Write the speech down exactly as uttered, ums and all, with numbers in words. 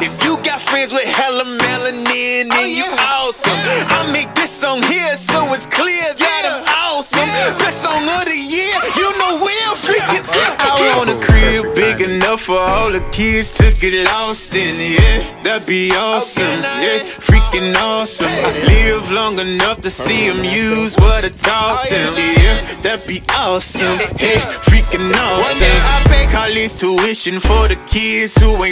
If you got friends with hella melanin, then you awesome. I make this song here so it's clear that I'm awesome. Best song of the year, you know we're freaking. I want a crib big enough for all the kids to get lost in, yeah. That'd be awesome, yeah. Freaking awesome. Live long enough to see them use what I taught them, yeah. That'd be awesome, hey, freaking awesome. I pay college tuition for the kids who ain't